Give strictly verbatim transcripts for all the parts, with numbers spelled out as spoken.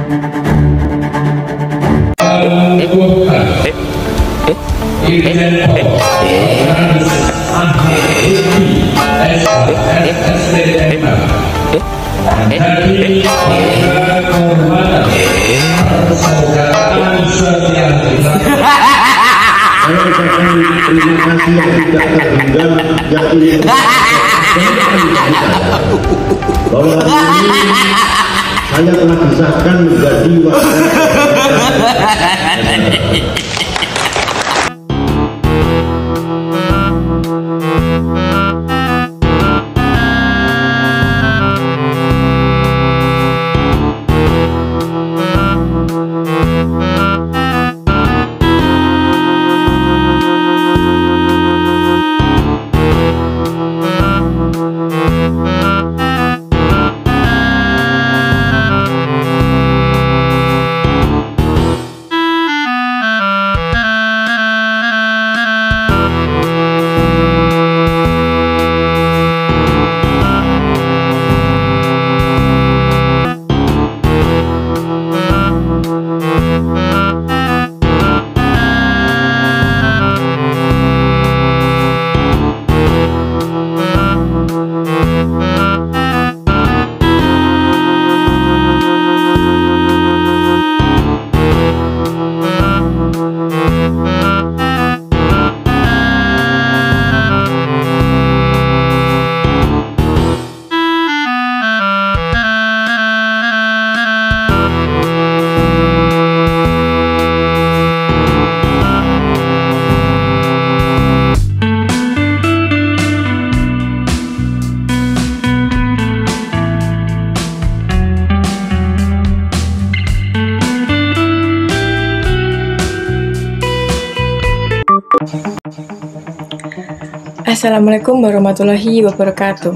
Terima kasih yang tidak terhingga yang ingin bahwa hari ini saya telah disahkan menjadi wakil. Assalamualaikum warahmatullahi wabarakatuh.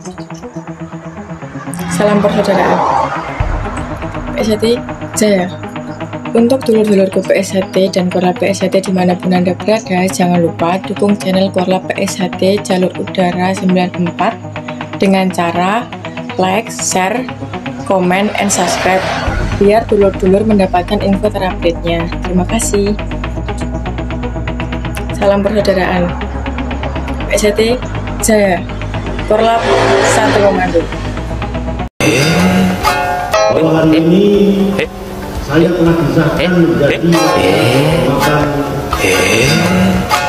Salam persaudaraan. P S H T Jaya. Untuk dulur-dulurku P S H T dan Korlap P S H T dimanapun Anda berada, jangan lupa dukung channel Korlap P S H T Jalur Udara sembilan empat dengan cara like, share, komen, and subscribe biar dulur-dulur mendapatkan info terupdate-nya. Terima kasih. Salam persaudaraan. P S H T Jaya. Korlap satu komando. Bahwa hari ini saya telah disahkan menjadi wakil.